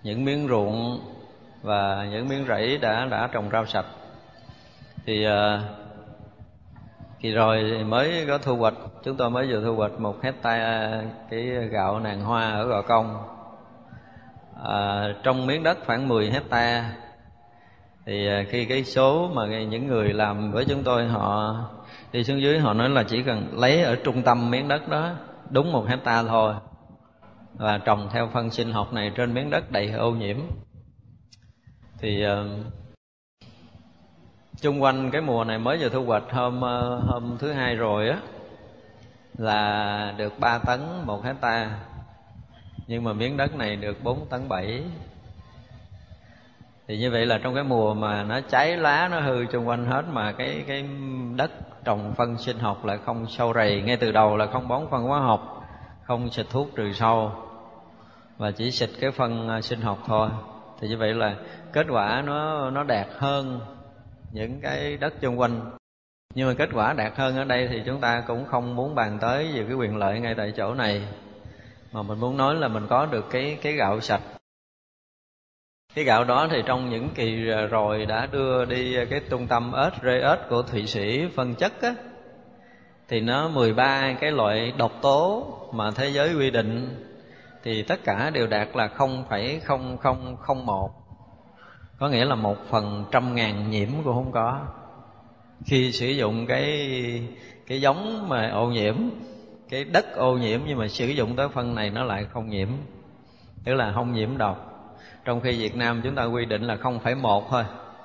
những miếng ruộng và những miếng rẫy đã trồng rau sạch. Thì rồi mới có thu hoạch, chúng tôi mới vừa thu hoạch 1 hectare cái gạo nàng hoa ở Gò Công. Trong miếng đất khoảng 10 hectare. Thì khi cái số mà những người làm với chúng tôi họ đi xuống dưới, họ nói là chỉ cần lấy ở trung tâm miếng đất đó đúng 1 hectare thôi, và trồng theo phân sinh học này trên miếng đất đầy ô nhiễm. Thì chung quanh cái mùa này mới vừa thu hoạch hôm thứ Hai rồi á, là được 3 tấn 1 hectare, nhưng mà miếng đất này được 4 tấn 7. Thì như vậy là trong cái mùa mà nó cháy lá, nó hư chung quanh hết, mà cái đất trồng phân sinh học lại không sâu rầy, ngay từ đầu là không bón phân hóa học, không xịt thuốc trừ sâu, và chỉ xịt cái phân sinh học thôi. Thì như vậy là kết quả nó đạt hơn những cái đất chung quanh. Nhưng mà kết quả đạt hơn ở đây thì chúng ta cũng không muốn bàn tới về cái quyền lợi ngay tại chỗ này, mà mình muốn nói là mình có được cái gạo sạch. Cái gạo đó thì trong những kỳ rồi đã đưa đi cái trung tâm rê ếch của Thụy Sĩ phân chất á, thì nó 13 cái loại độc tố mà thế giới quy định thì tất cả đều đạt là 0,0001, có nghĩa là 1/100.000 nhiễm cũng không có. Khi sử dụng cái giống mà ô nhiễm, cái đất ô nhiễm, nhưng mà sử dụng tới phân này nó lại không nhiễm, tức là không nhiễm độc. Trong khi Việt Nam chúng ta quy định là 0,1 thôi,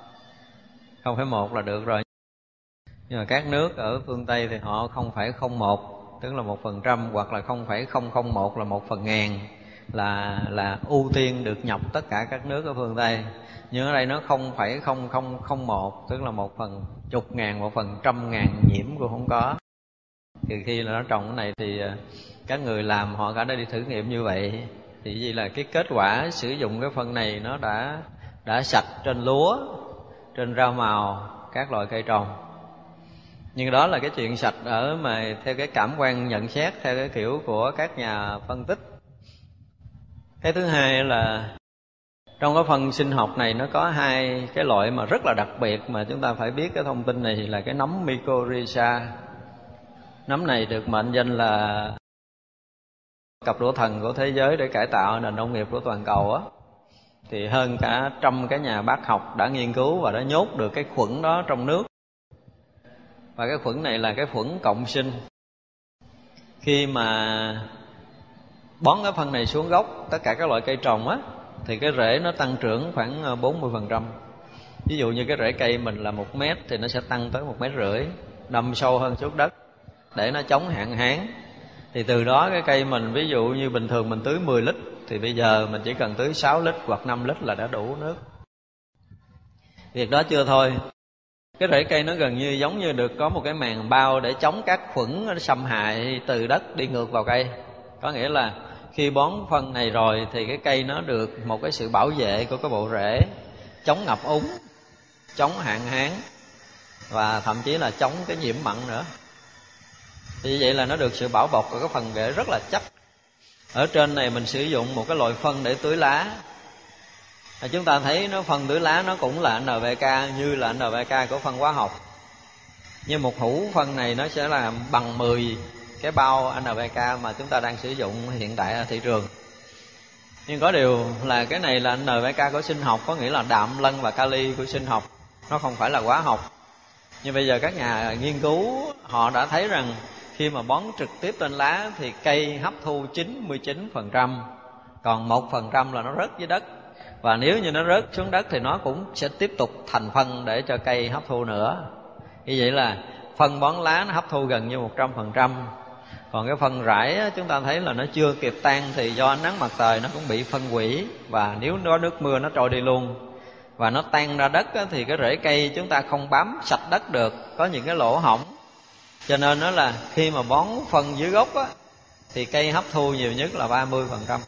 0,1 là được rồi. Nhưng mà các nước ở phương Tây thì họ 0,01, tức là 1%, hoặc là 0,001 là 1/1000, là ưu tiên được nhập tất cả các nước ở phương Tây. Nhưng ở đây nó 0,0001, tức là 1/10.000, 1/100.000 nhiễm cũng không có. Thì khi là nó trồng cái này thì các người làm họ đã đi thử nghiệm như vậy. Thì vì là cái kết quả sử dụng cái phân này nó đã sạch trên lúa, trên rau màu, các loại cây trồng. Nhưng đó là cái chuyện sạch ở mà theo cái cảm quan nhận xét, theo cái kiểu của các nhà phân tích. Cái thứ hai là trong cái phân sinh học này nó có 2 cái loại mà rất là đặc biệt, mà chúng ta phải biết cái thông tin này, là cái nấm mycorrhiza. Nấm này được mệnh danh là cặp đũa thần của thế giới để cải tạo nền nông nghiệp của toàn cầu á. Thì hơn cả 100 cái nhà bác học đã nghiên cứu và đã nhốt được cái khuẩn đó trong nước. Và cái khuẩn này là cái khuẩn cộng sinh. Khi mà bón cái phân này xuống gốc tất cả các loại cây trồng á, thì cái rễ nó tăng trưởng khoảng 40%. Ví dụ như cái rễ cây mình là 1 mét thì nó sẽ tăng tới 1,5 mét, đâm sâu hơn xuống đất để nó chống hạn hán. Thì từ đó cái cây mình, ví dụ như bình thường mình tưới 10 lít, thì bây giờ mình chỉ cần tưới 6 lít hoặc 5 lít là đã đủ nước. Việc đó chưa thôi, cái rễ cây nó gần như giống như được có một cái màng bao để chống các khuẩn xâm hại từ đất đi ngược vào cây. Có nghĩa là khi bón phân này rồi thì cái cây nó được một cái sự bảo vệ của cái bộ rễ, chống ngập úng, chống hạn hán, và thậm chí là chống cái nhiễm mặn nữa. Thì vậy là nó được sự bảo bọc của cái phần rễ rất là chắc. Ở trên này mình sử dụng một cái loại phân để tưới lá. Chúng ta thấy nó phân tưới lá nó cũng là NPK như là NPK của phân hóa học. Nhưng một hũ phân này nó sẽ là bằng 10 cái bao NPK mà chúng ta đang sử dụng hiện tại ở thị trường. Nhưng có điều là cái này là NPK của sinh học, có nghĩa là đạm lân và kali của sinh học, nó không phải là hóa học. Nhưng bây giờ các nhà nghiên cứu họ đã thấy rằng khi mà bón trực tiếp trên lá thì cây hấp thu 99%, còn 1% là nó rớt dưới đất. Và nếu như nó rớt xuống đất thì nó cũng sẽ tiếp tục thành phân để cho cây hấp thu nữa. Như vậy là phân bón lá nó hấp thu gần như 100%. Còn cái phân rải chúng ta thấy là nó chưa kịp tan thì do ánh nắng mặt trời nó cũng bị phân hủy, và nếu có nước mưa nó trôi đi luôn. Và nó tan ra đất thì cái rễ cây chúng ta không bám sạch đất được, có những cái lỗ hổng. Cho nên nó là khi mà bón phân dưới gốc thì cây hấp thu nhiều nhất là 30%.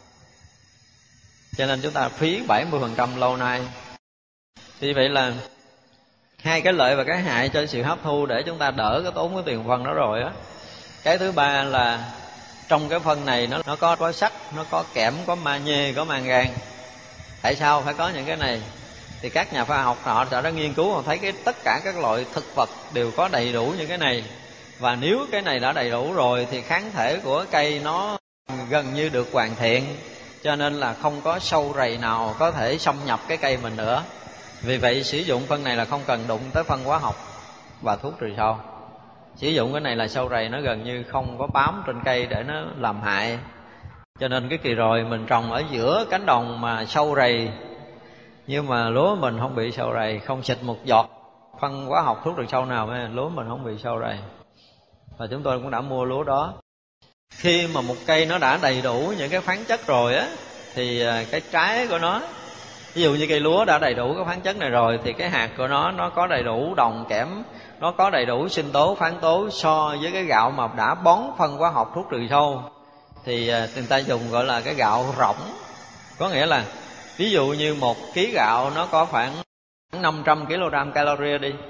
Cho nên chúng ta phí 70% lâu nay. Thì vậy là 2 cái lợi và cái hại cho sự hấp thu để chúng ta đỡ cái tốn cái tiền phân đó rồi á. Cái thứ ba là trong cái phân này nó có sắt, nó có kẽm, có magie, có mangan. Tại sao phải có những cái này? Thì các nhà khoa học họ đã nghiên cứu, họ thấy tất cả các loại thực vật đều có đầy đủ những cái này. Và nếu cái này đã đầy đủ rồi thì kháng thể của cây nó gần như được hoàn thiện, cho nên là không có sâu rầy nào có thể xâm nhập cái cây mình nữa. Vì vậy sử dụng phân này là không cần đụng tới phân hóa học và thuốc trừ sâu. Sử dụng cái này là sâu rầy nó gần như không có bám trên cây để nó làm hại. Cho nên cái kỳ rồi mình trồng ở giữa cánh đồng mà sâu rầy, nhưng mà lúa mình không bị sâu rầy, không xịt một giọt phân hóa học thuốc trừ sâu nào mà lúa mình không bị sâu rầy. Và chúng tôi cũng đã mua lúa đó. Khi mà một cây nó đã đầy đủ những cái khoáng chất rồi á, thì cái trái của nó, ví dụ như cây lúa đã đầy đủ cái khoáng chất này rồi, thì cái hạt của nó có đầy đủ đồng kẽm, nó có đầy đủ sinh tố, khoáng tố, so với cái gạo mà đã bón phân hóa học thuốc trừ sâu thì người ta dùng gọi là cái gạo rỗng. Có nghĩa là ví dụ như 1 kg gạo nó có khoảng 500 kg calorie đi,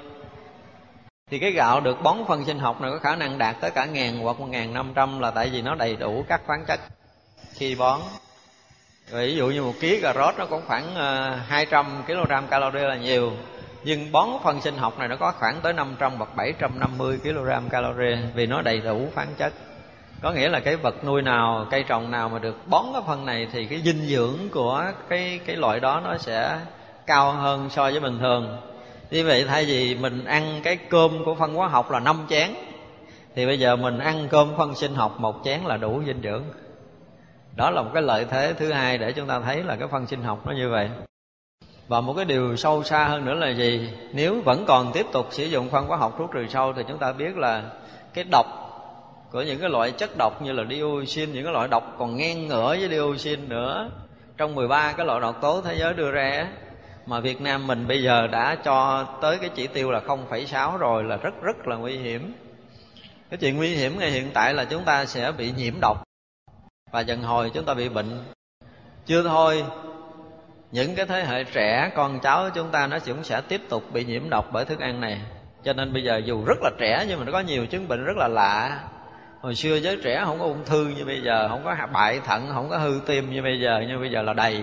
thì cái gạo được bón phân sinh học này có khả năng đạt tới cả 1000 hoặc 1500, là tại vì nó đầy đủ các khoáng chất khi bón. Rồi ví dụ như 1 kg cà rốt nó cũng khoảng 200 kg calorie là nhiều, nhưng bón phân sinh học này nó có khoảng tới 500 hoặc 750 kg calorie, vì nó đầy đủ khoáng chất. Có nghĩa là cái vật nuôi nào, cây trồng nào mà được bón cái phân này thì cái dinh dưỡng của cái loại đó nó sẽ cao hơn so với bình thường. Như vậy thay vì mình ăn cái cơm của phân hóa học là 5 chén, thì bây giờ mình ăn cơm phân sinh học 1 chén là đủ dinh dưỡng. Đó là một cái lợi thế thứ hai để chúng ta thấy là cái phân sinh học nó như vậy. Và một cái điều sâu xa hơn nữa là gì? Nếu vẫn còn tiếp tục sử dụng phân hóa học thuốc trừ sâu thì chúng ta biết là cái độc của những cái loại chất độc như là dioxin, những cái loại độc còn ngang ngửa với dioxin nữa, trong 13 cái loại độc tố thế giới đưa ra, mà Việt Nam mình bây giờ đã cho tới cái chỉ tiêu là 0,6 rồi, là rất là nguy hiểm. Cái chuyện nguy hiểm ngay hiện tại là chúng ta sẽ bị nhiễm độc, và dần hồi chúng ta bị bệnh. Chưa thôi, những cái thế hệ trẻ, con cháu chúng ta nó cũng sẽ tiếp tục bị nhiễm độc bởi thức ăn này. Cho nên bây giờ dù rất là trẻ nhưng mà nó có nhiều chứng bệnh rất là lạ. Hồi xưa giới trẻ không có ung thư như bây giờ, không có bại thận, không có hư tim như bây giờ, nhưng bây giờ là đầy.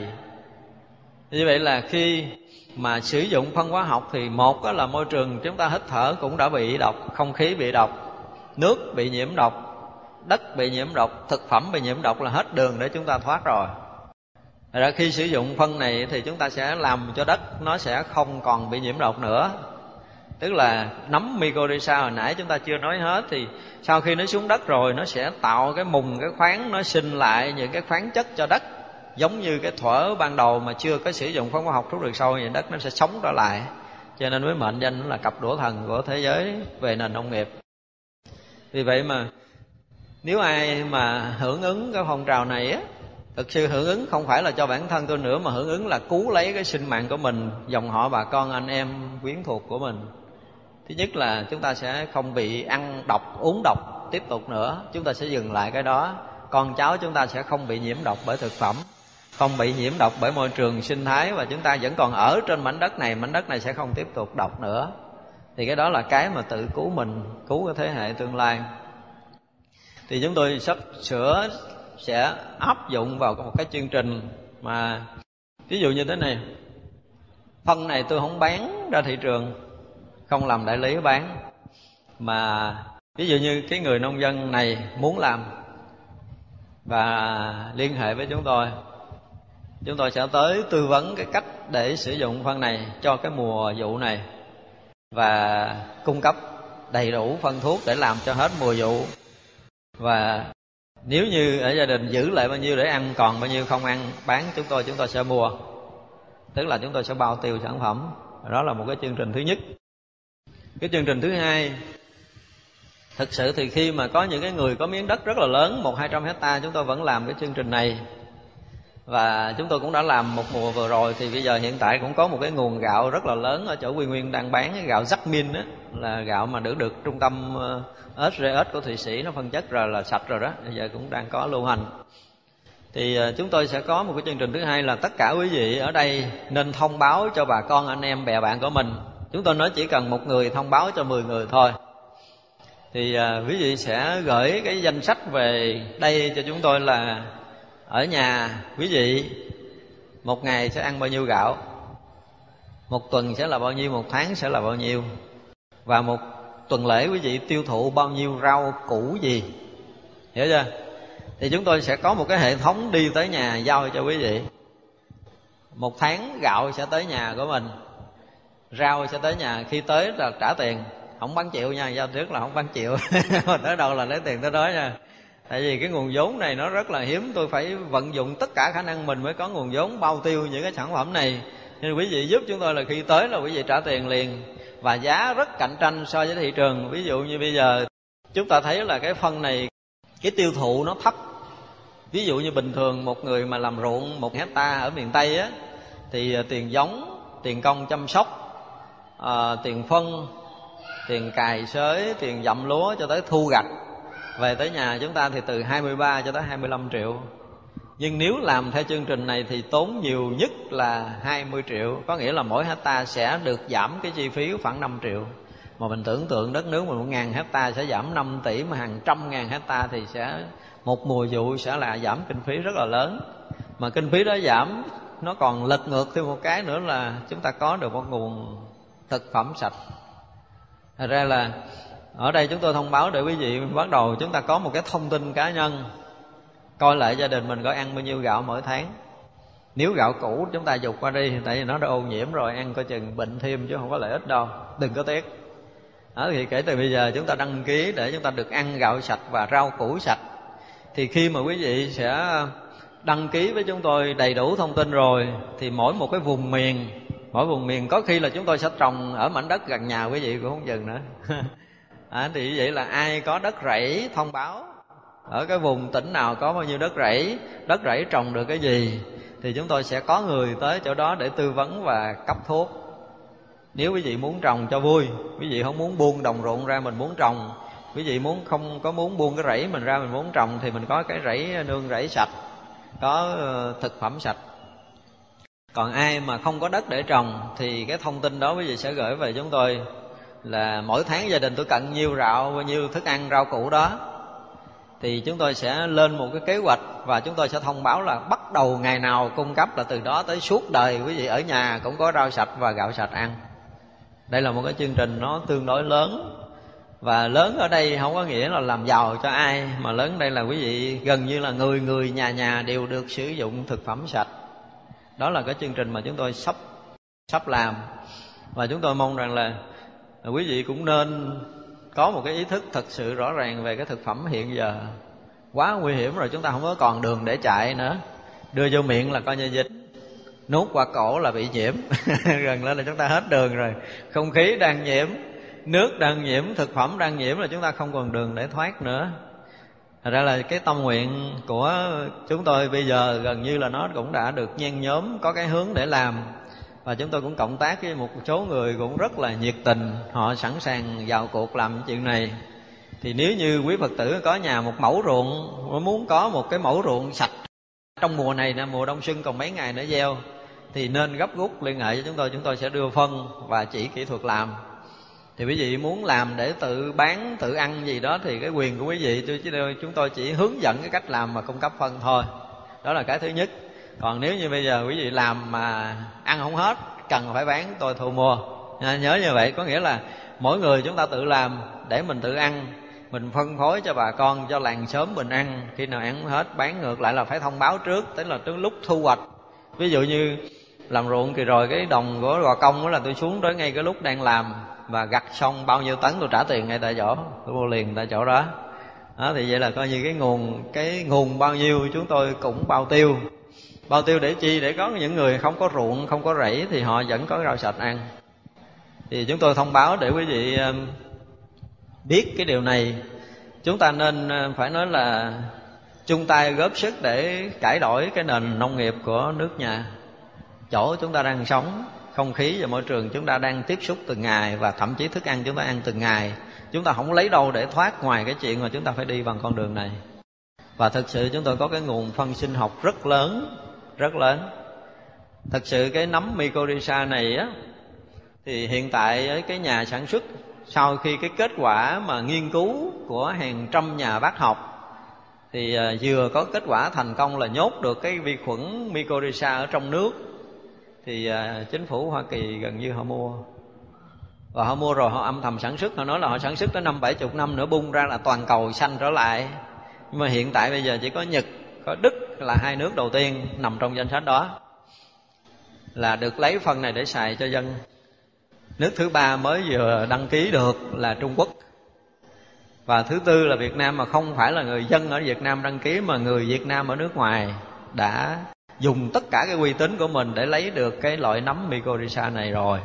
Như vậy là khi mà sử dụng phân hóa học thì một đó là môi trường chúng ta hít thở cũng đã bị độc, không khí bị độc, nước bị nhiễm độc, đất bị nhiễm độc, thực phẩm bị nhiễm độc, là hết đường để chúng ta thoát rồi. Thật ra khi sử dụng phân này thì chúng ta sẽ làm cho đất nó sẽ không còn bị nhiễm độc nữa. Tức là nấm mycorrhiza hồi nãy chúng ta chưa nói hết, thì sau khi nó xuống đất rồi nó sẽ tạo cái mùng, cái khoáng, nó sinh lại những cái khoáng chất cho đất. Giống như cái thuở ban đầu mà chưa có sử dụng phân hóa học thuốc trừ sâu, thì đất nó sẽ sống trở lại. Cho nên với mệnh danh nó là cặp đũa thần của thế giới về nền nông nghiệp. Vì vậy mà nếu ai mà hưởng ứng cái phong trào này á, thực sự hưởng ứng không phải là cho bản thân tôi nữa, mà hưởng ứng là cứu lấy cái sinh mạng của mình, dòng họ, bà con, anh em, quyến thuộc của mình. Thứ nhất là chúng ta sẽ không bị ăn độc, uống độc tiếp tục nữa, chúng ta sẽ dừng lại cái đó. Con cháu chúng ta sẽ không bị nhiễm độc bởi thực phẩm, không bị nhiễm độc bởi môi trường sinh thái, và chúng ta vẫn còn ở trên mảnh đất này sẽ không tiếp tục độc nữa. Thì cái đó là cái mà tự cứu mình, cứu cái thế hệ tương lai. Thì chúng tôi sắp sửa sẽ áp dụng vào một cái chương trình mà ví dụ như thế này. Phân này tôi không bán ra thị trường, không làm đại lý bán, mà ví dụ như cái người nông dân này muốn làm và liên hệ với chúng tôi sẽ tới tư vấn cái cách để sử dụng phân này cho cái mùa vụ này, và cung cấp đầy đủ phân thuốc để làm cho hết mùa vụ. Và nếu như ở gia đình giữ lại bao nhiêu để ăn, còn bao nhiêu không ăn, bán chúng tôi sẽ mua. Tức là chúng tôi sẽ bao tiêu sản phẩm. Đó là một cái chương trình thứ nhất. Cái chương trình thứ hai, thực sự thì khi mà có những cái người có miếng đất rất là lớn, 100-200 hectare, chúng tôi vẫn làm cái chương trình này. Và chúng tôi cũng đã làm một mùa vừa rồi, thì bây giờ hiện tại cũng có một cái nguồn gạo rất là lớn ở chỗ Quy Nguyên đang bán, cái gạo Jasmine đó, là gạo mà được trung tâm SRS của Thụy Sĩ nó phân chất rồi, là sạch rồi đó, bây giờ cũng đang có lưu hành. Thì chúng tôi sẽ có một cái chương trình thứ hai là tất cả quý vị ở đây nên thông báo cho bà con, anh em, bè bạn của mình. Chúng tôi nói chỉ cần một người thông báo cho 10 người thôi. Thì quý vị sẽ gửi cái danh sách về đây cho chúng tôi, là ở nhà quý vị một ngày sẽ ăn bao nhiêu gạo, một tuần sẽ là bao nhiêu, một tháng sẽ là bao nhiêu, và một tuần lễ quý vị tiêu thụ bao nhiêu rau củ gì, hiểu chưa? Thì chúng tôi sẽ có một cái hệ thống đi tới nhà giao cho quý vị. Một tháng gạo sẽ tới nhà của mình, rau sẽ tới nhà, khi tới là trả tiền, không bán chịu nha, giao trước là không bán chịu tới đâu là lấy tiền tới đó nha. Tại vì cái nguồn vốn này nó rất là hiếm, tôi phải vận dụng tất cả khả năng mình mới có nguồn vốn bao tiêu những cái sản phẩm này. Nên quý vị giúp chúng tôi là khi tới là quý vị trả tiền liền, và giá rất cạnh tranh so với thị trường. Ví dụ như bây giờ chúng ta thấy là cái phân này cái tiêu thụ nó thấp. Ví dụ như bình thường một người mà làm ruộng 1 hectare ở miền Tây á, thì tiền giống, tiền công chăm sóc, tiền phân, tiền cày xới, tiền dặm lúa cho tới thu gặt về tới nhà chúng ta thì từ 23 cho tới 25 triệu. Nhưng nếu làm theo chương trình này thì tốn nhiều nhất là 20 triệu. Có nghĩa là mỗi hectare sẽ được giảm cái chi phí khoảng 5 triệu. Mà mình tưởng tượng đất nước mình 1.000 hectare sẽ giảm 5 tỷ, mà hàng trăm ngàn hectare thì sẽ một mùa vụ sẽ là giảm kinh phí rất là lớn. Mà kinh phí đó giảm, nó còn lật ngược thêm một cái nữa là chúng ta có được một nguồn thực phẩm sạch. Thật ra là ở đây chúng tôi thông báo để quý vị bắt đầu chúng ta có một cái thông tin cá nhân, coi lại gia đình mình có ăn bao nhiêu gạo mỗi tháng. Nếu gạo cũ chúng ta dục qua đi, tại vì nó đã ô nhiễm rồi, ăn coi chừng bệnh thêm chứ không có lợi ích đâu, đừng có tiếc. Đó, thì kể từ bây giờ chúng ta đăng ký để chúng ta được ăn gạo sạch và rau củ sạch. Thì khi mà quý vị sẽ đăng ký với chúng tôi đầy đủ thông tin rồi, thì mỗi một cái vùng miền, mỗi vùng miền có khi là chúng tôi sẽ trồng ở mảnh đất gần nhà quý vị cũng không chừng nữa. Thì như vậy là ai có đất rẫy thông báo ở cái vùng tỉnh nào có bao nhiêu đất rẫy trồng được cái gì, thì chúng tôi sẽ có người tới chỗ đó để tư vấn và cấp thuốc. Nếu quý vị muốn trồng cho vui, quý vị không muốn buông đồng ruộng ra mình muốn trồng, quý vị không có muốn buông cái rẫy mình ra mình muốn trồng, thì mình có cái rẫy nương rẫy sạch, có thực phẩm sạch. Còn ai mà không có đất để trồng thì cái thông tin đó quý vị sẽ gửi về chúng tôi, là mỗi tháng gia đình tôi cần nhiêu gạo, bao nhiêu thức ăn rau củ đó, thì chúng tôi sẽ lên một cái kế hoạch và chúng tôi sẽ thông báo là bắt đầu ngày nào cung cấp, là từ đó tới suốt đời quý vị ở nhà cũng có rau sạch và gạo sạch ăn. Đây là một cái chương trình nó tương đối lớn, và lớn ở đây không có nghĩa là làm giàu cho ai, mà lớn ở đây là quý vị gần như là người người nhà nhà đều được sử dụng thực phẩm sạch. Đó là cái chương trình mà chúng tôi sắp làm, và chúng tôi mong rằng là quý vị cũng nên có một cái ý thức thật sự rõ ràng về cái thực phẩm hiện giờ. Quá nguy hiểm rồi, chúng ta không có còn đường để chạy nữa. Đưa vô miệng là coi như dịch, nuốt qua cổ là bị nhiễm gần lên là chúng ta hết đường rồi. Không khí đang nhiễm, nước đang nhiễm, thực phẩm đang nhiễm là chúng ta không còn đường để thoát nữa. Thật ra là cái tâm nguyện của chúng tôi bây giờ gần như là nó cũng đã được nhen nhóm, có cái hướng để làm. Và chúng tôi cũng cộng tác với một số người cũng rất là nhiệt tình, họ sẵn sàng vào cuộc làm chuyện này. Thì nếu như quý Phật tử có nhà một mẫu ruộng, muốn có một cái mẫu ruộng sạch trong mùa này nè, mùa đông xuân còn mấy ngày nữa gieo, thì nên gấp rút liên hệ với chúng tôi sẽ đưa phân và chỉ kỹ thuật làm. Thì quý vị muốn làm để tự bán, tự ăn gì đó thì cái quyền của quý vị, chúng tôi chỉ hướng dẫn cái cách làm mà cung cấp phân thôi. Đó là cái thứ nhất. Còn nếu như bây giờ quý vị làm mà ăn không hết, cần phải bán, tôi thu mua. Nhớ như vậy, có nghĩa là mỗi người chúng ta tự làm để mình tự ăn, mình phân phối cho bà con, cho làng xóm mình ăn. Khi nào ăn hết bán ngược lại là phải thông báo trước, tức là trước lúc thu hoạch. Ví dụ như làm ruộng kỳ rồi, cái đồng của gò công đó là tôi xuống tới ngay cái lúc đang làm, và gặt xong bao nhiêu tấn tôi trả tiền ngay tại chỗ, tôi mua liền tại chỗ đó. Thì vậy là coi như cái nguồn bao nhiêu chúng tôi cũng bao tiêu. Bao tiêu để chi? Để có những người không có ruộng, không có rẫy thì họ vẫn có rau sạch ăn. Thì chúng tôi thông báo để quý vị biết cái điều này. Chúng ta nên phải nói là chung tay góp sức để cải đổi cái nền nông nghiệp của nước nhà. Chỗ chúng ta đang sống, không khí và môi trường chúng ta đang tiếp xúc từng ngày, và thậm chí thức ăn chúng ta ăn từng ngày. Chúng ta không lấy đâu để thoát ngoài cái chuyện mà chúng ta phải đi bằng con đường này. Và thực sự chúng tôi có cái nguồn phân sinh học rất lớn. Thật sự cái nấm Mycorrhiza này á, thì hiện tại ở cái nhà sản xuất, sau khi cái kết quả mà nghiên cứu của hàng trăm nhà bác học, thì vừa có kết quả thành công là nhốt được cái vi khuẩn Mycorrhiza ở trong nước, thì chính phủ Hoa Kỳ gần như họ mua. Và họ mua rồi họ âm thầm sản xuất, họ nói là họ sản xuất tới 50-70 năm nữa bung ra là toàn cầu xanh trở lại. Nhưng mà hiện tại bây giờ chỉ có Nhật, có Đức là hai nước đầu tiên nằm trong danh sách đó, là được lấy phân này để xài cho dân. Nước thứ ba mới vừa đăng ký được là Trung Quốc. Và thứ tư là Việt Nam, mà không phải là người dân ở Việt Nam đăng ký, mà người Việt Nam ở nước ngoài đã dùng tất cả cái uy tín của mình để lấy được cái loại nấm Mycorrhiza này rồi.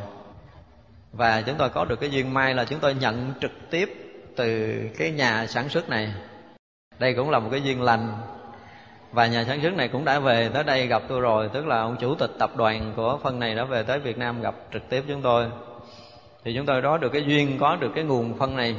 Và chúng tôi có được cái duyên may là chúng tôi nhận trực tiếp từ cái nhà sản xuất này. Đây cũng là một cái duyên lành. Và nhà sản xuất này cũng đã về tới đây gặp tôi rồi, tức là ông chủ tịch tập đoàn của phân này đã về tới Việt Nam gặp trực tiếp chúng tôi. Thì chúng tôi đó được cái duyên có được cái nguồn phân này.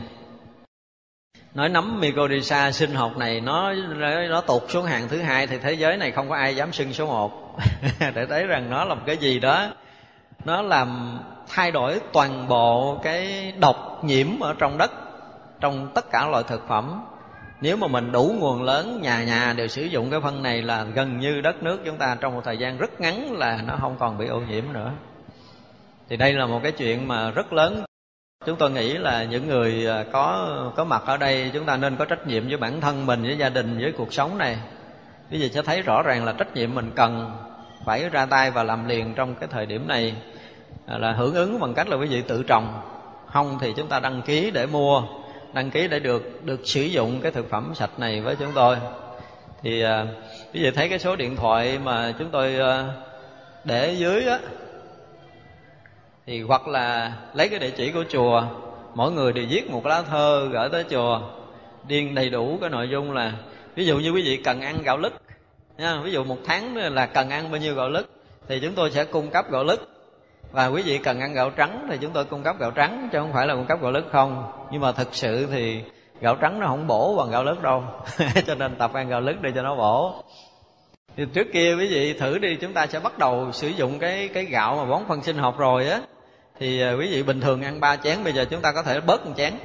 Nói nấm Mycorrhiza sinh học này nó tụt xuống hạng thứ hai, thì thế giới này không có ai dám xưng số 1. Để thấy rằng nó là một cái gì đó, nó làm thay đổi toàn bộ cái độc nhiễm ở trong đất, trong tất cả loại thực phẩm. Nếu mà mình đủ nguồn lớn, nhà nhà đều sử dụng cái phân này là gần như đất nước chúng ta trong một thời gian rất ngắn là nó không còn bị ô nhiễm nữa. Thì đây là một cái chuyện mà rất lớn. Chúng tôi nghĩ là những người có mặt ở đây, chúng ta nên có trách nhiệm với bản thân mình, với gia đình, với cuộc sống này. Quý vị sẽ thấy rõ ràng là trách nhiệm mình cần phải ra tay và làm liền trong cái thời điểm này, là hưởng ứng bằng cách là quý vị tự trồng. Không thì chúng ta đăng ký để mua, đăng ký để được sử dụng cái thực phẩm sạch này với chúng tôi. Thì quý vị thấy cái số điện thoại mà chúng tôi để dưới á, thì hoặc là lấy cái địa chỉ của chùa, mỗi người đều viết một lá thơ gửi tới chùa, điền đầy đủ cái nội dung là ví dụ như quý vị cần ăn gạo lứt nha, ví dụ một tháng là cần ăn bao nhiêu gạo lứt thì chúng tôi sẽ cung cấp gạo lứt. Và quý vị cần ăn gạo trắng thì chúng tôi cung cấp gạo trắng, chứ không phải là cung cấp gạo lứt không. Nhưng mà thực sự thì gạo trắng nó không bổ bằng gạo lứt đâu. Cho nên tập ăn gạo lứt để cho nó bổ. Thì trước kia quý vị thử đi, chúng ta sẽ bắt đầu sử dụng cái gạo mà bón phân sinh học rồi á, thì quý vị bình thường ăn 3 chén, bây giờ chúng ta có thể bớt 1 chén.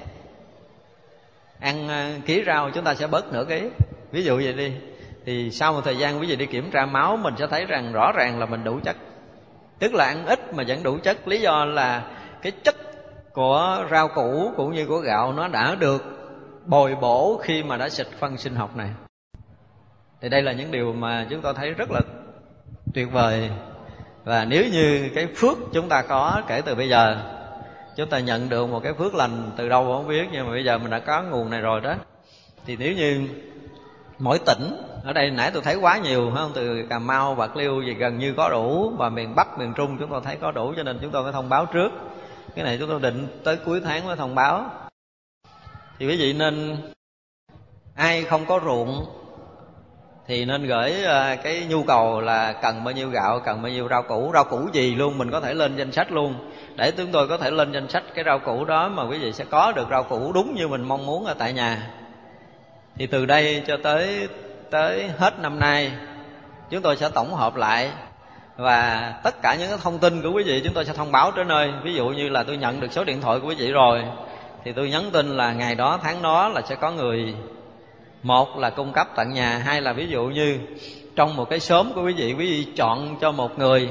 Ăn ký rau chúng ta sẽ bớt nửa ký, ví dụ vậy đi. Thì sau một thời gian quý vị đi kiểm tra máu, mình sẽ thấy rằng rõ ràng là mình đủ chất. Tức là ăn ít mà vẫn đủ chất. Lý do là cái chất của rau củ cũng như của gạo nó đã được bồi bổ khi mà đã xịt phân sinh học này. Thì đây là những điều mà chúng tôi thấy rất là tuyệt vời. Và nếu như cái phước chúng ta có kể từ bây giờ, chúng ta nhận được một cái phước lành từ đâu không biết, nhưng mà bây giờ mình đã có nguồn này rồi đó. Thì nếu như mỗi tỉnh, ở đây nãy tôi thấy quá nhiều, phải không? Từ Cà Mau, Bạc Liêu gì gần như có đủ, và miền Bắc, miền Trung chúng tôi thấy có đủ, cho nên chúng tôi phải thông báo trước. Cái này chúng tôi định tới cuối tháng mới thông báo. Thì quý vị nên, ai không có ruộng thì nên gửi cái nhu cầu là cần bao nhiêu gạo, cần bao nhiêu rau củ gì luôn, mình có thể lên danh sách luôn, để chúng tôi có thể lên danh sách cái rau củ đó, mà quý vị sẽ có được rau củ đúng như mình mong muốn ở tại nhà. Thì từ đây cho tới hết năm nay, chúng tôi sẽ tổng hợp lại, và tất cả những cái thông tin của quý vị chúng tôi sẽ thông báo tới nơi. Ví dụ như là tôi nhận được số điện thoại của quý vị rồi, thì tôi nhắn tin là ngày đó, tháng đó là sẽ có người, một là cung cấp tận nhà, hai là ví dụ như trong một cái xóm của quý vị chọn cho một người.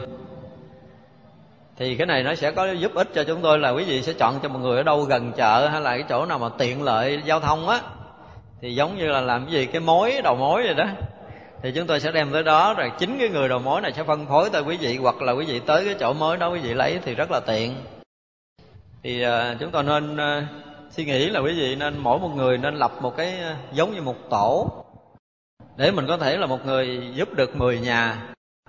Thì cái này nó sẽ có giúp ích cho chúng tôi là quý vị sẽ chọn cho một người ở đâu gần chợ, hay là cái chỗ nào mà tiện lợi giao thông á. Thì giống như là làm cái gì, cái mối, đầu mối rồi đó. Thì chúng tôi sẽ đem tới đó, rồi chính cái người đầu mối này sẽ phân phối tới quý vị, hoặc là quý vị tới cái chỗ mối đó quý vị lấy thì rất là tiện. Thì chúng tôi nên suy nghĩ là quý vị nên mỗi một người nên lập một cái giống như một tổ, để mình có thể là một người giúp được 10 nhà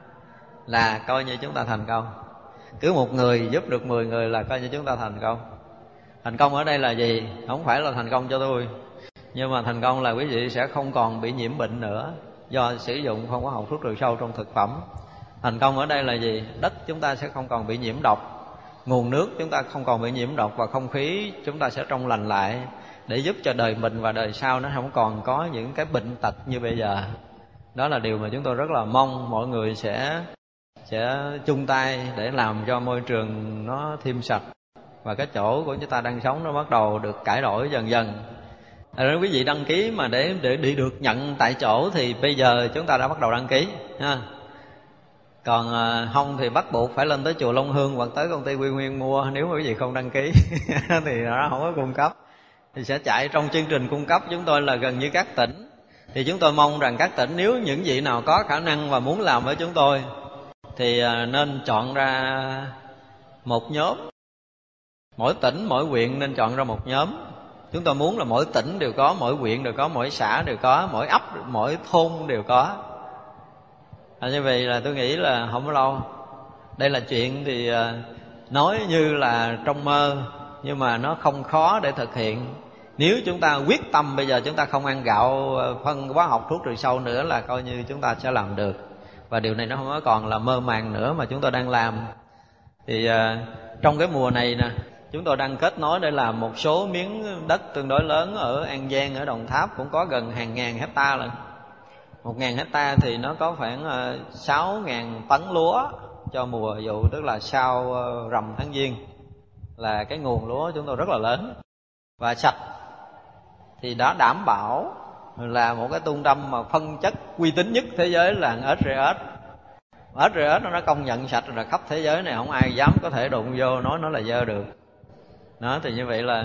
là coi như chúng ta thành công. Cứ một người giúp được 10 người là coi như chúng ta thành công. Thành công ở đây là gì? Không phải là thành công cho tôi, nhưng mà thành công là quý vị sẽ không còn bị nhiễm bệnh nữa do sử dụng không có hậu thuốc trừ sâu trong thực phẩm. Thành công ở đây là gì? Đất chúng ta sẽ không còn bị nhiễm độc, nguồn nước chúng ta không còn bị nhiễm độc, và không khí chúng ta sẽ trong lành lại, để giúp cho đời mình và đời sau nó không còn có những cái bệnh tật như bây giờ. Đó là điều mà chúng tôi rất là mong mọi người sẽ chung tay để làm cho môi trường nó thêm sạch, và cái chỗ của chúng ta đang sống nó bắt đầu được cải đổi dần dần. Quý vị đăng ký mà để đi được nhận tại chỗ thì bây giờ chúng ta đã bắt đầu đăng ký ha. Còn không thì bắt buộc phải lên tới chùa Long Hương hoặc tới công ty Quy Nguyên mua. Nếu mà quý vị không đăng ký thì nó không có cung cấp. Thì sẽ chạy trong chương trình cung cấp chúng tôi là gần như các tỉnh. Thì chúng tôi mong rằng các tỉnh nếu những vị nào có khả năng và muốn làm với chúng tôi thì nên chọn ra một nhóm. Mỗi tỉnh, mỗi huyện nên chọn ra một nhóm. Chúng tôi muốn là mỗi tỉnh đều có, mỗi huyện đều có, mỗi xã đều có, mỗi ấp, mỗi thôn đều có. Như vậy là tôi nghĩ là không có lâu. Đây là chuyện thì nói như là trong mơ, nhưng mà nó không khó để thực hiện. Nếu chúng ta quyết tâm bây giờ chúng ta không ăn gạo phân hóa học thuốc trừ sâu nữa là coi như chúng ta sẽ làm được. Và điều này nó không có còn là mơ màng nữa mà chúng tôi đang làm. Thì trong cái mùa này nè, chúng tôi đang kết nối để làm một số miếng đất tương đối lớn ở An Giang, ở Đồng Tháp cũng có gần hàng ngàn hectare lần. 1.000 hectare thì nó có khoảng 6.000 tấn lúa cho mùa vụ, tức là sau rằm tháng Giêng là cái nguồn lúa chúng tôi rất là lớn và sạch. Thì đã đảm bảo là một cái trung tâm mà phân chất uy tín nhất thế giới là SGS. SGS nó công nhận sạch rồi, khắp thế giới này không ai dám có thể đụng vô nói nó là dơ được. Đó, thì như vậy là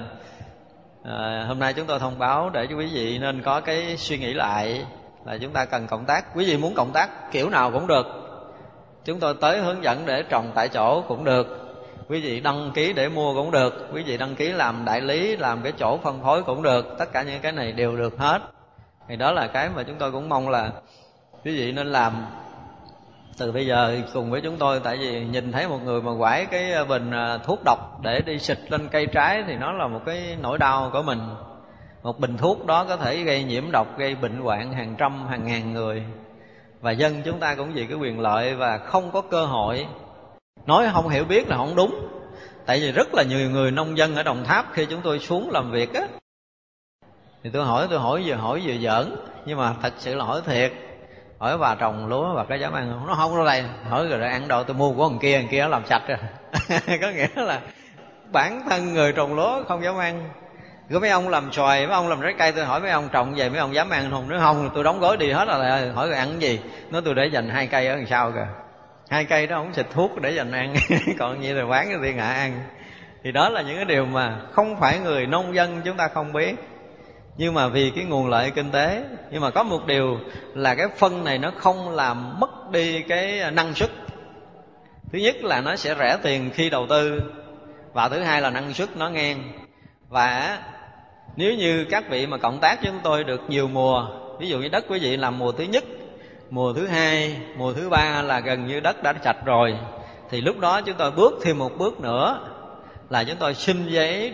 hôm nay chúng tôi thông báo để cho quý vị nên có cái suy nghĩ lại là chúng ta cần cộng tác. Quý vị muốn cộng tác kiểu nào cũng được, chúng tôi tới hướng dẫn để trồng tại chỗ cũng được. Quý vị đăng ký để mua cũng được, quý vị đăng ký làm đại lý, làm cái chỗ phân phối cũng được. Tất cả những cái này đều được hết. Thì đó là cái mà chúng tôi cũng mong là quý vị nên làm từ bây giờ cùng với chúng tôi. Tại vì nhìn thấy một người mà quải cái bình thuốc độc để đi xịt lên cây trái thì nó là một cái nỗi đau của mình. Một bình thuốc đó có thể gây nhiễm độc, gây bệnh hoạn hàng trăm, hàng ngàn người. Và dân chúng ta cũng vì cái quyền lợi và không có cơ hội. Nói không hiểu biết là không đúng. Tại vì rất là nhiều người nông dân ở Đồng Tháp khi chúng tôi xuống làm việc á, thì tôi hỏi vừa giỡn, nhưng mà thật sự là hỏi thiệt. Hỏi bà trồng lúa bà có dám ăn không? Nó không đâu đây. Hỏi rồi ăn đâu, tôi mua của thằng kia nó làm sạch rồi. Có nghĩa là bản thân người trồng lúa không dám ăn. Có mấy ông làm xoài, mấy ông làm trái cây, tôi hỏi mấy ông trồng vậy mấy ông dám ăn không? Nếu không tôi đóng gói đi hết rồi. Hỏi rồi ăn cái gì? Nói tôi để dành 2 cây ở đằng sau kìa. 2 cây đó không xịt thuốc để dành ăn. Còn như là bán cho thiên hạ ăn. Thì đó là những cái điều mà không phải người nông dân chúng ta không biết, nhưng mà vì cái nguồn lợi kinh tế. Nhưng mà có một điều là cái phân này nó không làm mất đi cái năng suất. Thứ nhất là nó sẽ rẻ tiền khi đầu tư, và thứ hai là năng suất nó ngang. Và nếu như các vị mà cộng tác với chúng tôi được nhiều mùa, ví dụ như đất quý vị làm mùa thứ nhất, mùa thứ hai, mùa thứ ba là gần như đất đã sạch rồi, thì lúc đó chúng tôi bước thêm một bước nữa là chúng tôi xin giấy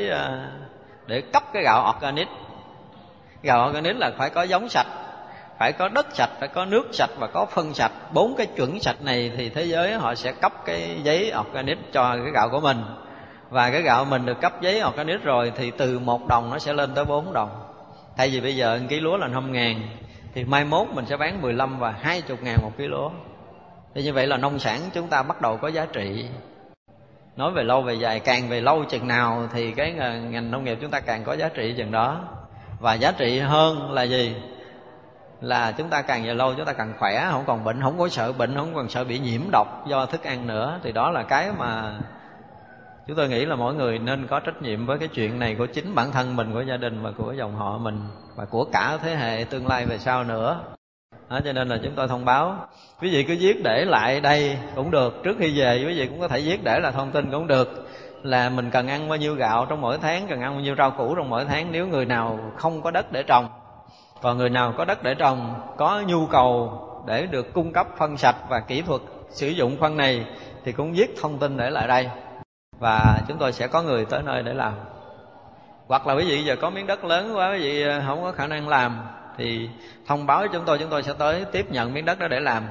để cấp cái gạo organic. Gạo organic là phải có giống sạch, phải có đất sạch, phải có nước sạch và có phân sạch. 4 cái chuẩn sạch này thì thế giới họ sẽ cấp cái giấy organic cho cái gạo của mình. Và cái gạo mình được cấp giấy organic rồi thì từ 1 đồng nó sẽ lên tới 4 đồng. Thay vì bây giờ 1 ký lúa là 5.000 thì mai mốt mình sẽ bán 15 và 20.000 1 ký lúa. Thì như vậy là nông sản chúng ta bắt đầu có giá trị. Nói về lâu về dài, càng về lâu chừng nào thì cái ngành nông nghiệp chúng ta càng có giá trị chừng đó. Và giá trị hơn là gì? Là chúng ta càng về lâu chúng ta càng khỏe, không còn bệnh, không có sợ bệnh, không còn sợ bị nhiễm độc do thức ăn nữa. Thì đó là cái mà chúng tôi nghĩ là mỗi người nên có trách nhiệm với cái chuyện này của chính bản thân mình, của gia đình và của dòng họ mình, và của cả thế hệ tương lai về sau nữa. Đó, cho nên là chúng tôi thông báo, quý vị cứ viết để lại đây cũng được. Trước khi về quý vị cũng có thể viết để là thông tin cũng được, là mình cần ăn bao nhiêu gạo trong mỗi tháng, cần ăn bao nhiêu rau củ trong mỗi tháng, nếu người nào không có đất để trồng. Còn người nào có đất để trồng, có nhu cầu để được cung cấp phân sạch và kỹ thuật sử dụng phân này thì cũng viết thông tin để lại đây, và chúng tôi sẽ có người tới nơi để làm. Hoặc là quý vị giờ có miếng đất lớn quá, quý vị không có khả năng làm thì thông báo với chúng tôi sẽ tới tiếp nhận miếng đất đó để làm.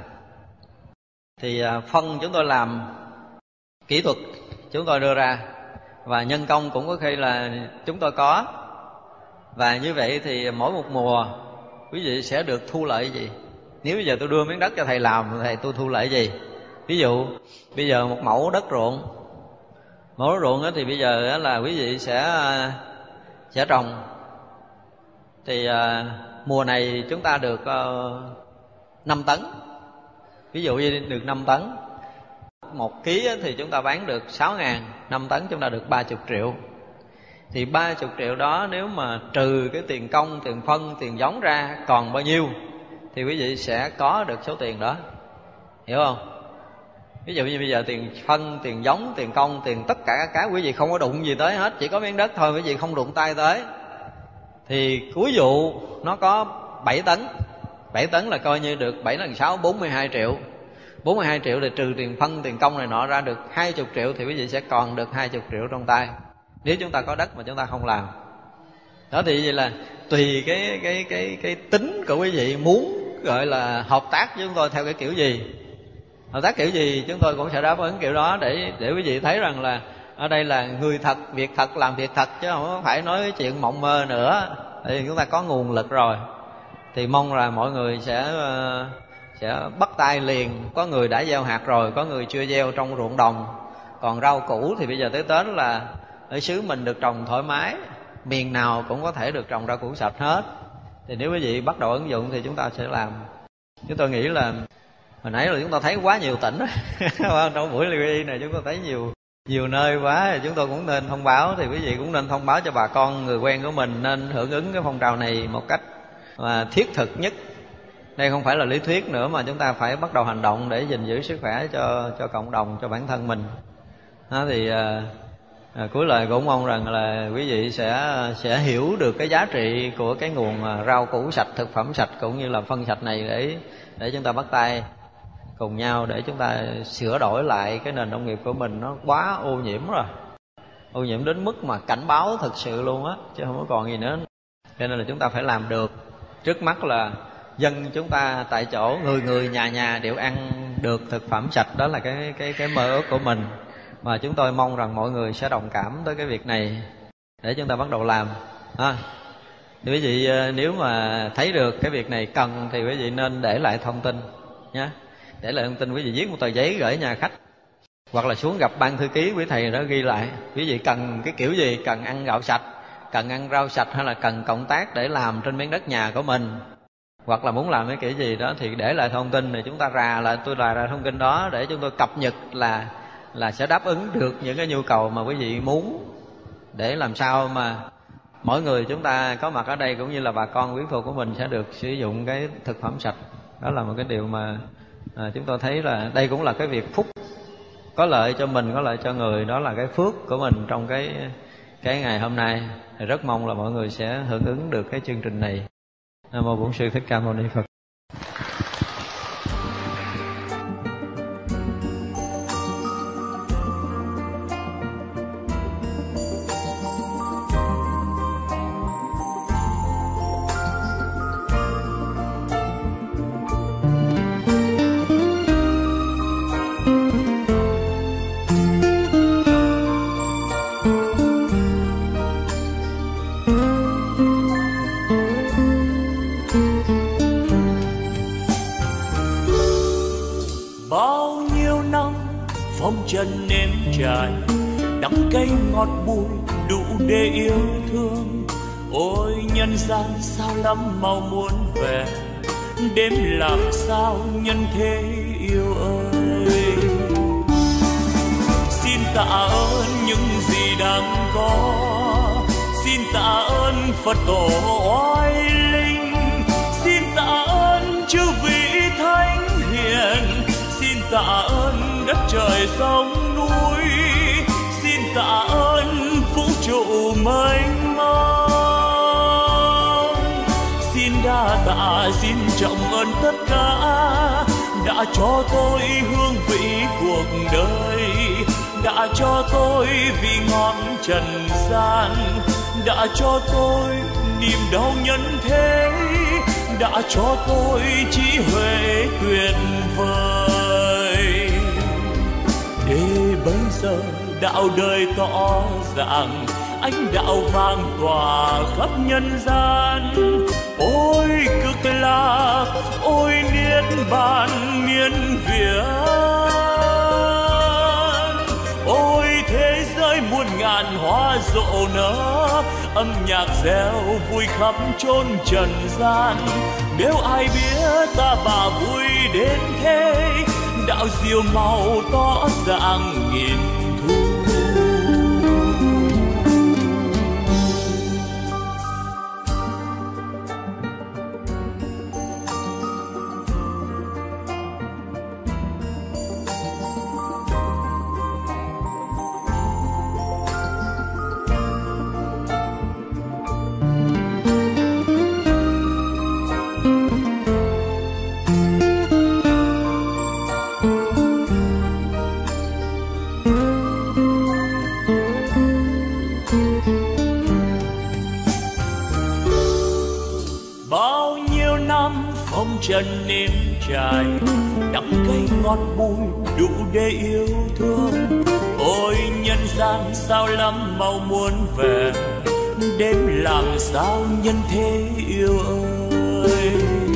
Thì phân chúng tôi làm, kỹ thuật chúng tôi đưa ra, và nhân công cũng có khi là chúng tôi có. Và như vậy thì mỗi một mùa quý vị sẽ được thu lợi gì? Nếu bây giờ tôi đưa miếng đất cho thầy làm, thầy tôi thu lợi gì? Ví dụ bây giờ một mẫu đất ruộng, mẫu đất ruộng thì bây giờ là quý vị sẽ trồng Thì mùa này chúng ta được 5 tấn. Ví dụ như được 5 tấn, 1 ký thì chúng ta bán được 6.000, 5 tấn chúng ta được 30 triệu. Thì 30 triệu đó nếu mà trừ cái tiền công, tiền phân, tiền giống ra còn bao nhiêu thì quý vị sẽ có được số tiền đó. Hiểu không? Ví dụ như bây giờ tiền phân, tiền giống, tiền công, tiền tất cả các cái quý vị không có đụng gì tới hết, chỉ có miếng đất thôi, quý vị không đụng tay tới. Thì cuối vụ nó có 7 tấn. 7 tấn là coi như được 7 lần 6, 42 triệu. 42 triệu thì trừ tiền phân, tiền công này nọ ra được 20 triệu thì quý vị sẽ còn được 20 triệu trong tay. Nếu chúng ta có đất mà chúng ta không làm. Đó thì vậy là tùy cái tính của quý vị muốn gọi là hợp tác với chúng tôi theo cái kiểu gì. Hợp tác kiểu gì chúng tôi cũng sẽ đáp ứng kiểu đó để quý vị thấy rằng là ở đây là người thật, việc thật, làm việc thật, chứ không phải nói cái chuyện mộng mơ nữa. Thì chúng ta có nguồn lực rồi thì mong là mọi người sẽ bắt tay liền. Có người đã gieo hạt rồi, có người chưa gieo trong ruộng đồng. Còn rau củ thì bây giờ tới Tết là ở xứ mình được trồng thoải mái, miền nào cũng có thể được trồng rau củ sạch hết. Thì nếu quý vị bắt đầu ứng dụng thì chúng ta sẽ làm. Chúng tôi nghĩ là hồi nãy là chúng ta thấy quá nhiều tỉnh trong buổi live y này chúng ta thấy nhiều nơi quá, thì chúng tôi cũng nên thông báo. Thì quý vị cũng nên thông báo cho bà con người quen của mình nên hưởng ứng cái phong trào này một cách mà thiết thực nhất. Đây không phải là lý thuyết nữa mà chúng ta phải bắt đầu hành động để gìn giữ sức khỏe cho cộng đồng, cho bản thân mình. Đó thì cuối lời cũng mong rằng là quý vị sẽ hiểu được cái giá trị của cái nguồn rau củ sạch, thực phẩm sạch cũng như là phân sạch này để chúng ta bắt tay cùng nhau để chúng ta sửa đổi lại cái nền nông nghiệp của mình. Nó quá ô nhiễm rồi, ô nhiễm đến mức mà cảnh báo thực sự luôn á, chứ không có còn gì nữa. Cho nên là chúng ta phải làm được. Trước mắt là dân chúng ta tại chỗ, người nhà nhà đều ăn được thực phẩm sạch. Đó là cái mơ ước của mình. Và chúng tôi mong rằng mọi người sẽ đồng cảm tới cái việc này để chúng ta bắt đầu làm. Thì quý vị nếu mà thấy được cái việc này cần thì quý vị nên để lại thông tin nhé. Để lại thông tin, quý vị viết một tờ giấy gửi nhà khách, hoặc là xuống gặp ban thư ký quý thầy đó ghi lại quý vị cần cái kiểu gì, cần ăn gạo sạch, cần ăn rau sạch, hay là cần cộng tác để làm trên miếng đất nhà của mình, hoặc là muốn làm cái kiểu gì đó thì để lại thông tin. Thì chúng ta tôi ra thông tin đó để chúng tôi cập nhật là sẽ đáp ứng được những cái nhu cầu mà quý vị muốn, để làm sao mà mỗi người chúng ta có mặt ở đây cũng như là bà con quyến thuộc của mình sẽ được sử dụng cái thực phẩm sạch. Đó là một cái điều mà chúng tôi thấy là đây cũng là cái việc phúc, có lợi cho mình, có lợi cho người. Đó là cái phước của mình trong cái ngày hôm nay. Thì rất mong là mọi người sẽ hưởng ứng được cái chương trình này. Nam mô Bổn Sư Thích Ca Mâu Ni Phật. chân nếm trải đắng cay ngọt bùi đủ để yêu thương. Ôi nhân gian sao lắm mau muốn về, đêm làm sao nhân thế yêu ơi. Xin tạ ơn những gì đang có, xin tạ ơn Phật tổ oai linh, xin tạ ơn chư vị thánh hiền, xin tạ ơn đất trời sông núi, xin tạ ơn vũ trụ mênh mông. Xin đa tạ, xin trọng ơn tất cả đã cho tôi hương vị cuộc đời, đã cho tôi vị ngọt trần gian, đã cho tôi niềm đau nhân thế, đã cho tôi trí huệ tuyệt vời. Để bây giờ đạo đời tỏ ràng, ánh đạo vàng tỏa khắp nhân gian. Ôi cực lạc, ôi niết bàn miên việt, ôi thế giới muôn ngàn ngàn hoa rộ nở, âm nhạc reo vui khắp chốn trần gian. Nếu ai biết ta bà vui đến thế, đạo diệu màu tỏ dạng nghìn thu. Chân nếm trải đắng cay ngọt bùi đủ để yêu thương. Ôi nhân gian sao lắm mau muốn về, đêm làm sao nhân thế yêu ơi.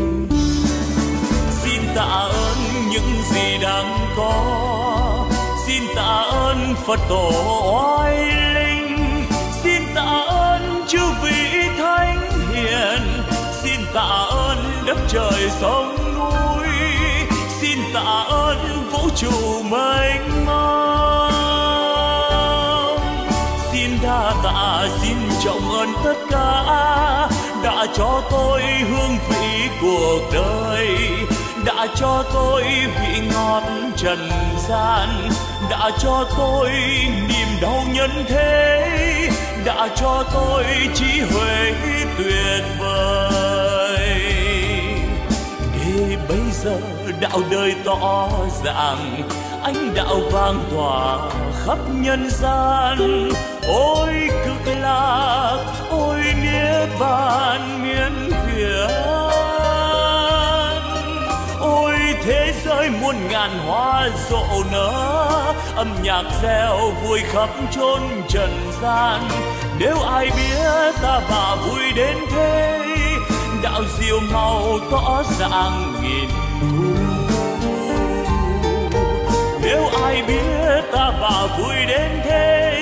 Xin tạ ơn những gì đang có, xin tạ ơn Phật tổ oai linh, xin tạ ơn chư vị thánh hiền, xin tạ ơn đất trời sông núi, xin tạ ơn vũ trụ mênh mông. Xin đa tạ, xin trọng ơn tất cả đã cho tôi hương vị cuộc đời, đã cho tôi vị ngọt trần gian, đã cho tôi niềm đau nhân thế, đã cho tôi trí huệ tuyệt vời. Để bây giờ đạo đời tỏ ràng, ánh đạo vang tỏa khắp nhân gian. Ôi cực lạc, ôi niết bàn miên việt, ôi thế giới muôn ngàn hoa rộ nở, âm nhạc reo vui khắp chốn trần gian. Nếu ai biết ta bà vui đến thế, đạo diệu màu tỏ dạng nghìn thu. Nếu ai biết ta bà vui đến thế,